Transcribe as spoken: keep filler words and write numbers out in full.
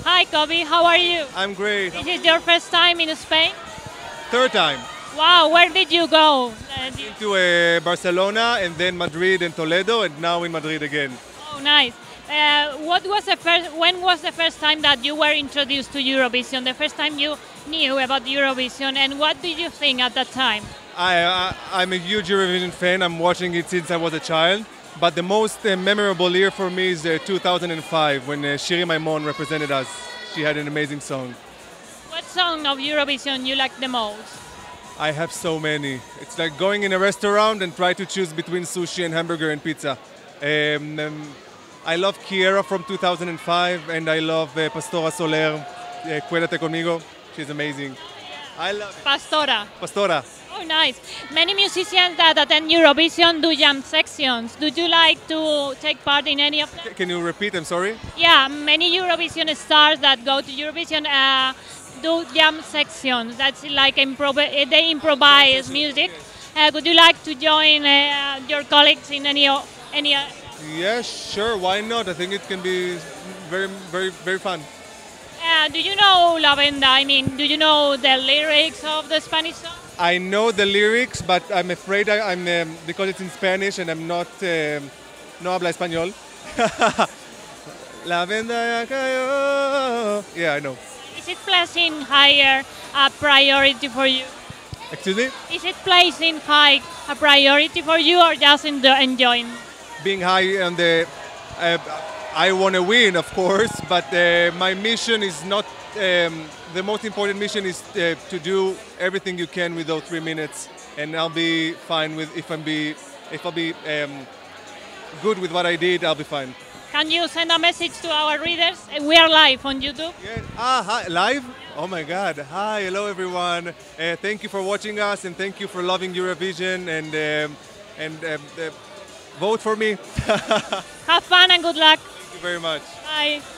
Hi, Kobe. How are you? I'm great. Is it your first time in Spain? Third time. Wow, where did you go? Uh, did- To uh, Barcelona and then Madrid and Toledo and now in Madrid again. oh, nice. Uh, what was the first? When was the first time that you were introduced to Eurovision? The first time you knew about Eurovision, and what did you think at that time? I, I, I'm a huge Eurovision fan. I'm watching it since I was a child. But the most uh, memorable year for me is uh, two thousand five when uh, Shiri Maimon represented us. She had an amazing song. What song of Eurovision you like the most? I have so many. It's like going in a restaurant and try to choose between sushi and hamburger and pizza. Um, um, I love Kiera from two thousand five and I love uh, Pastora Soler, uh, Quédate conmigo. She's amazing. I love it. Pastora. Pastora. Oh, nice. Many musicians that attend Eurovision do jam sections. Do you like to take part in any of them? C- Can you repeat? I'm sorry. Yeah, many Eurovision stars that go to Eurovision uh, do jam sections. That's like improv- they improvise music. Uh, would you like to join uh, your colleagues in any o- any? Uh, Yes, sure. Why not? I think it can be very, very, very fun. uh, do you know La Venda? I mean, do you know the lyrics of the Spanish song? I know the lyrics, but I'm afraid I, I'm um, because it's in Spanish and I'm not um, no habla español. La venda ya cayó. Yeah, I know. Is it placing higher a priority for you? Excuse me. Is it placing high a priority for you, or just in the enjoying? Being high on the, uh, I want to win, of course, but uh, my mission is not. Um, the most important mission is uh, to do everything you can with those three minutes, and I'll be fine with if I'm be if I'll be um, good with what I did. I'll be fine. Can you send a message to our readers? Uh, We are live on YouTube. Yes. Ah, hi, live? Oh my God! Hi, hello everyone. Uh, thank you for watching us, and thank you for loving Eurovision, and um, and um, uh, vote for me. Have fun and good luck. Thank you very much. Bye.